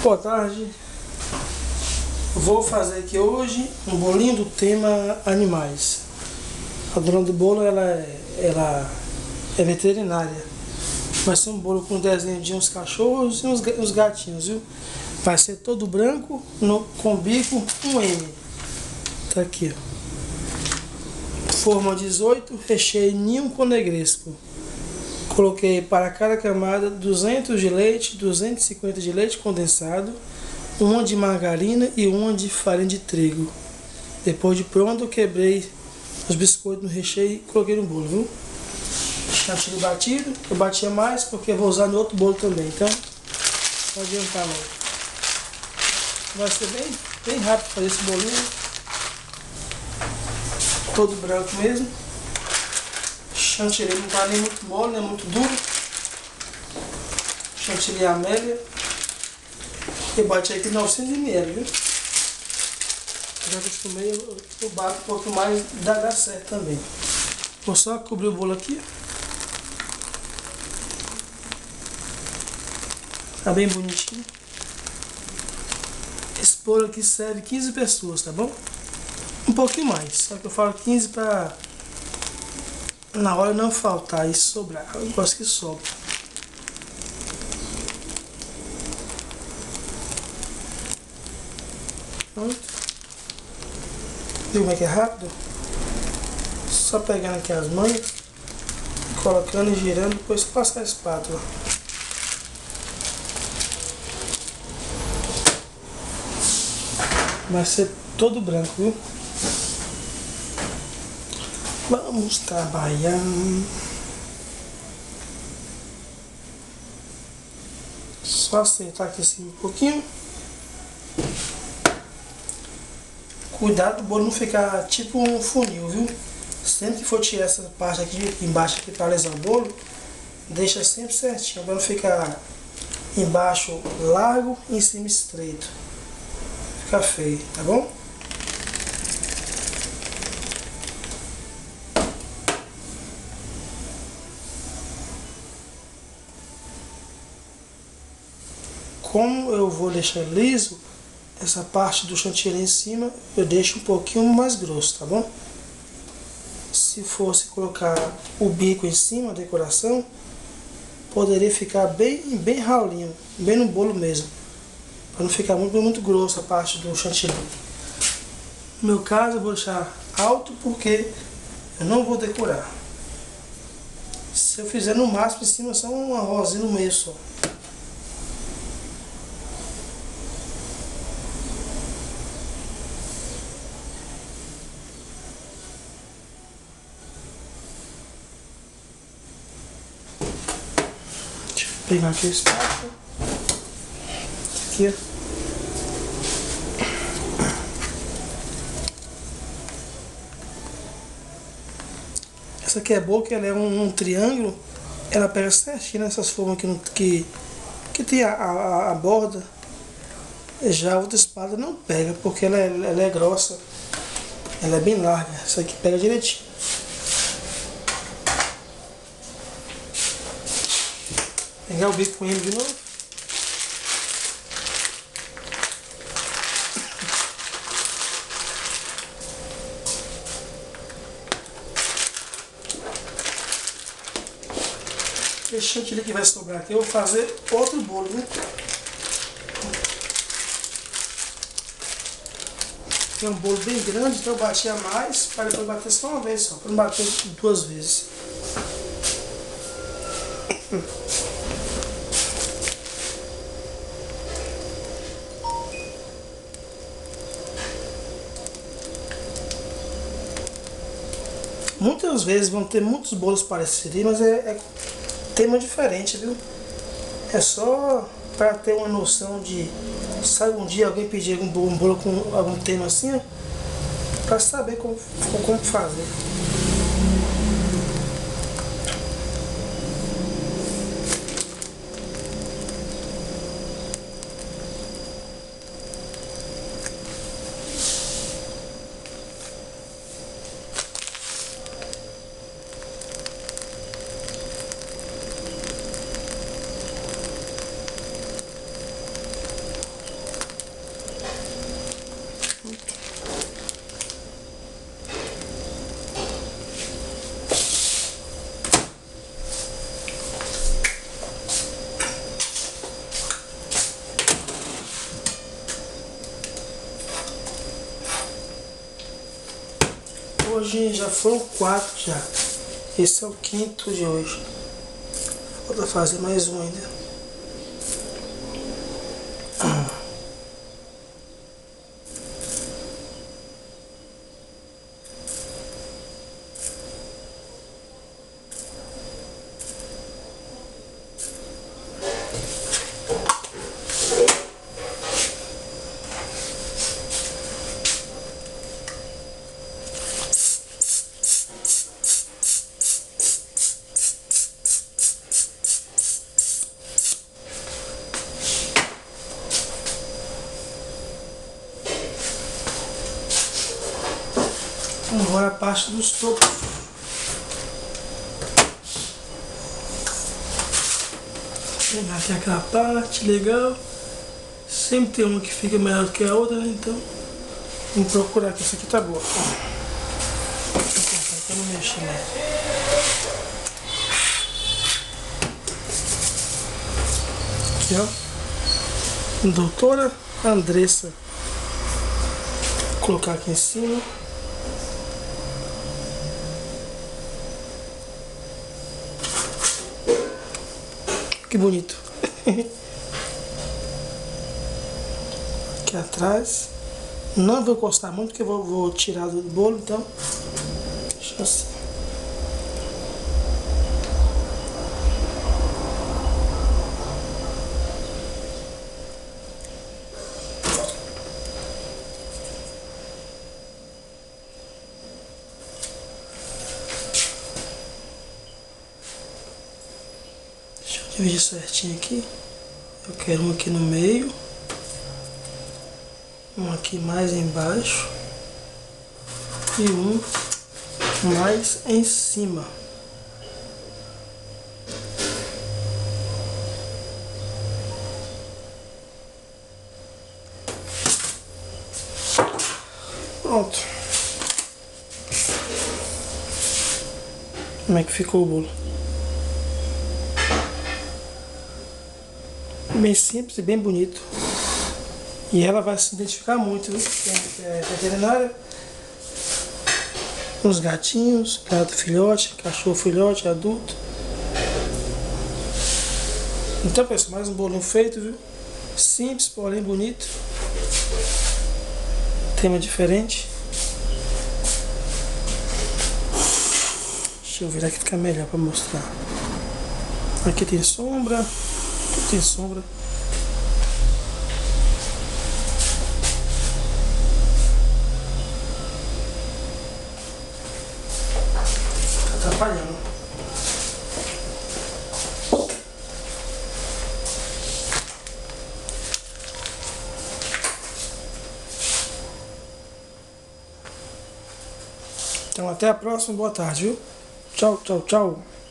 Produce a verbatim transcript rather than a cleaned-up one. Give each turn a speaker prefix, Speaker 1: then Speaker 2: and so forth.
Speaker 1: Boa tarde. Vou fazer aqui hoje um bolinho do tema animais. A dona do bolo ela é, ela é veterinária. Vai ser um bolo com desenho de uns cachorros e uns, uns gatinhos, viu? Vai ser todo branco, no, com bico, um M. Tá aqui, ó. Forma dezoito, recheio ninho com negresco. Coloquei para cada camada duzentos de leite, duzentos e cinquenta de leite condensado, uma de margarina e uma de farinha de trigo. Depois de pronto, eu quebrei os biscoitos no recheio e coloquei no bolo, viu? Chantilly batido, eu batia mais porque eu vou usar no outro bolo também, então não adiantar logo. Vai ser bem, bem rápido fazer esse bolinho, todo branco mesmo. Chantilly não tá nem muito mole, nem muito duro. Chantilly Amélia. Eu bati aqui novecentos mililitros, viu? Já acostumei, eu, eu bato um pouco mais, dá, dá certo também. Vou só cobrir o bolo aqui. Tá bem bonitinho. Esse bolo aqui serve quinze pessoas, tá bom? Um pouquinho mais, só que eu falo quinze pra na hora não faltar e sobrar. Eu gosto que sobra. Pronto. Viu como é que é rápido? Só pegando aqui as manhas, colocando e girando, depois passar a espátula. Vai ser todo branco, viu? Vamos trabalhar. Só acertar aqui assim um pouquinho. Cuidado do bolo não ficar tipo um funil, viu? Sempre que for tirar essa parte aqui embaixo aqui para alisar o bolo, deixa sempre certinho, para não ficar embaixo largo e em cima estreito. Fica feio, tá bom? Como eu vou deixar liso, essa parte do chantilly em cima, eu deixo um pouquinho mais grosso, tá bom? Se fosse colocar o bico em cima, a decoração, poderia ficar bem, bem ralinho, bem no bolo mesmo. Para não ficar muito, muito grosso a parte do chantilly. No meu caso, eu vou deixar alto porque eu não vou decorar. Se eu fizer no máximo em cima, só uma rosinha no meio só. Pegar aqui a espátula. Aqui, ó. Essa aqui é boa, que ela é um, um triângulo. Ela pega certinho nessas formas que, que, que tem a, a, a borda. Já a outra espada não pega, porque ela é, ela é grossa. Ela é bem larga. Essa aqui pega direitinho. Pegar o bico com ele de novo. Esse chantilly que vai sobrar aqui, eu vou fazer outro bolo, né? Tem um bolo bem grande, então eu batia mais para depois bater só uma vez só, para não bater duas vezes. Muitas vezes vão ter muitos bolos parecidos, mas é, é tema diferente, viu? É só para ter uma noção de... Sabe, um dia alguém pedir um bolo, um bolo com algum tema assim, para saber como, como fazer. Hoje já foram quatro já. Esse é o quinto de hoje. Falta fazer mais um ainda. Agora a parte dos topos. Vou pegar aqui aquela parte legal. Sempre tem uma que fica melhor do que a outra, né? Então vamos procurar aqui. Essa aqui tá boa. Deixa eu cortar aqui, eu não mexi, né? Aqui, ó. Doutora Andressa. Vou colocar aqui em cima. Que bonito. Aqui atrás. Não vou encostar muito porque eu vou, vou tirar do bolo, então deixa assim. Dividir certinho aqui. Eu quero um aqui no meio, um aqui mais embaixo e um mais em cima. Pronto. Como é que ficou o bolo? Bem simples e bem bonito. E ela vai se identificar muito, viu? Que é veterinária. Uns gatinhos, gato filhote, cachorro filhote, adulto. Então, pessoal, mais um bolinho feito, viu? Simples, porém bonito. Tema diferente. Deixa eu virar aqui, ficar melhor para mostrar. Aqui tem sombra. Tem sombra. Tá atrapalhando. Então até a próxima, boa tarde, viu? Tchau, tchau, tchau.